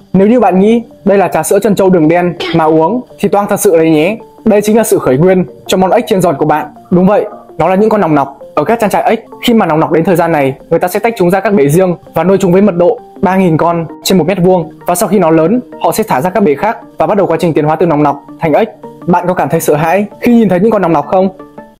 Nếu như bạn nghĩ đây là trà sữa trân châu đường đen mà uống thì toang thật sự đấy nhé. Đây chính là sự khởi nguyên cho món ếch chiên giòn của bạn. Đúng vậy, nó là những con nòng nọc. Ở các trang trại ếch, khi mà nòng nọc đến thời gian này, người ta sẽ tách chúng ra các bể riêng và nuôi chúng với mật độ 3.000 con trên 1 mét vuông. Và sau khi nó lớn, họ sẽ thả ra các bể khác và bắt đầu quá trình tiến hóa từ nòng nọc thành ếch. Bạn có cảm thấy sợ hãi khi nhìn thấy những con nòng nọc không?